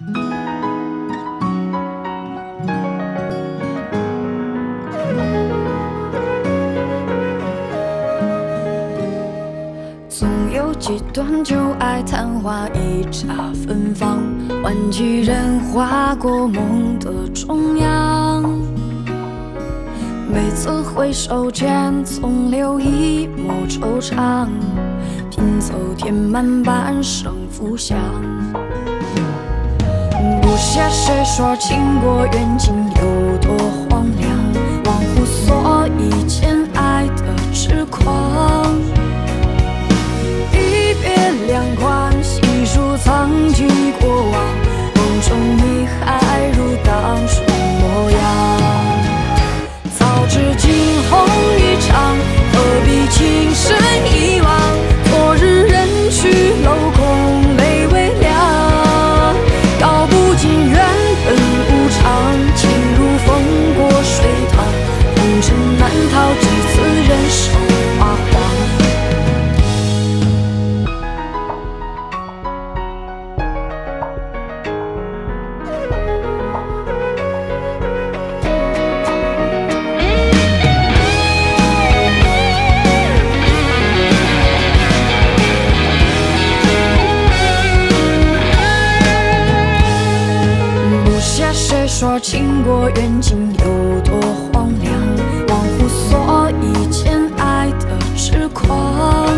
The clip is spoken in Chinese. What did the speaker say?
总有几段旧爱昙花一刹芬芳，挽起人划过梦的中央。每次回首间，总留一抹惆怅，拼凑填满半生浮想。不屑谁说情过缘尽有多荒凉，忘乎所以间爱的痴狂。一别两宽，细数曾经过往，梦中你还如当初模样。早知惊鸿一场，何必情深一往？昨日人去楼空，泪微凉。道不尽缘分无常，情如风过水淌，红尘难逃几次人生花黄。谁说情过缘尽有多荒凉？忘乎所以间爱的痴狂。